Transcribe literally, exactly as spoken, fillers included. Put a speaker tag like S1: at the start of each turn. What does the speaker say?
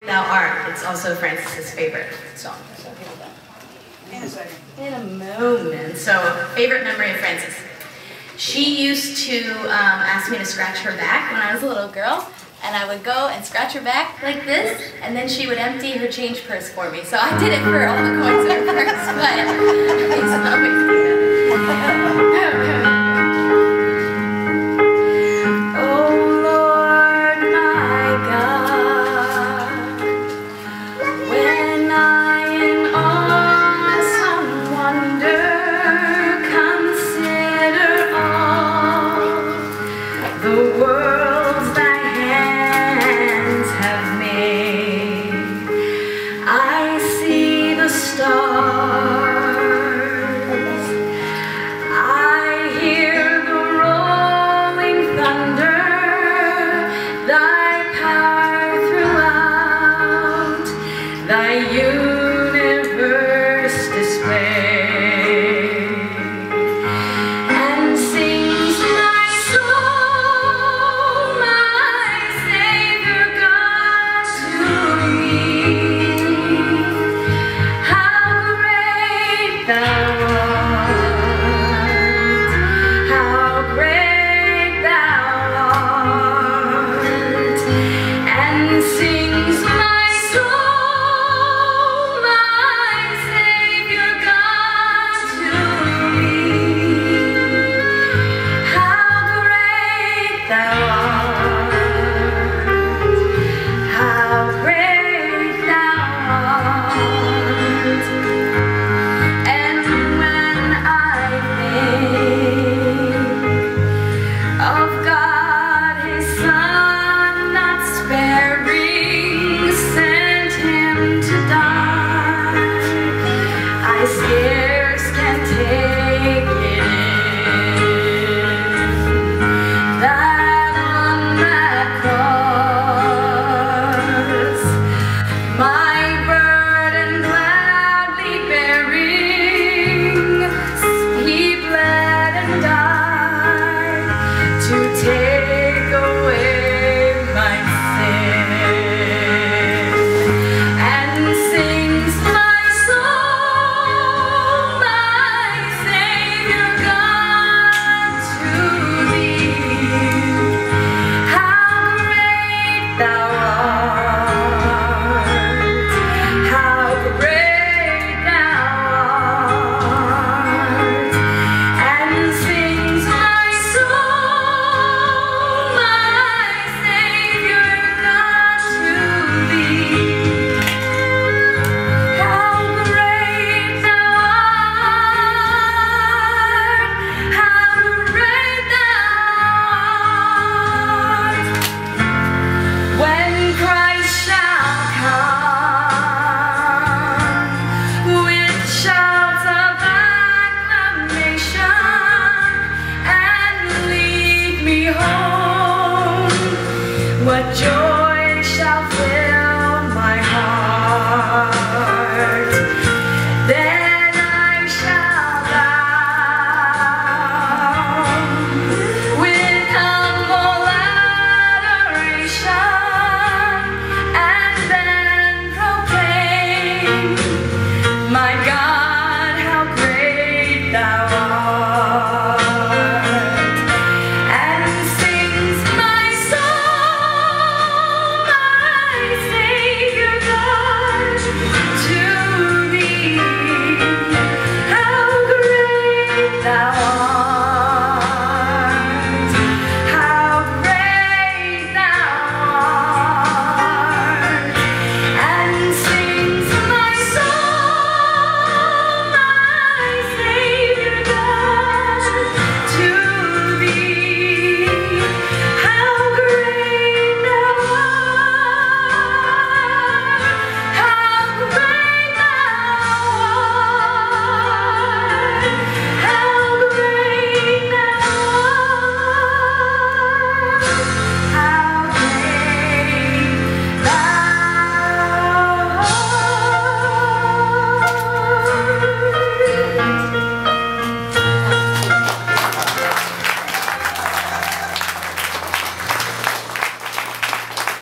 S1: Thou Art. It's also Frances's favorite song. So here we go.
S2: In a second.
S1: In a moment. So, favorite memory of Frances. She used to um, ask me to scratch her back when I was a little girl, and I would go and scratch her back like this, and then she would empty her change purse for me. So I did it for all the coins in her purse, but it's not